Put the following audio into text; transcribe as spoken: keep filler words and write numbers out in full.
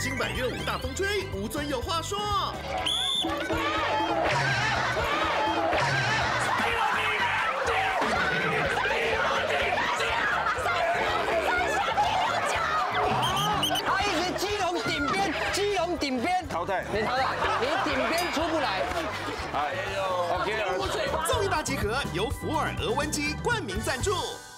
新版热舞大风吹，吴尊有话说。 他一直基隆顶边，基隆顶边淘汰， 你淘汰，你顶边出不来。 哎呦 ，OK 了。 综艺大集合由福尔额温基冠名赞助。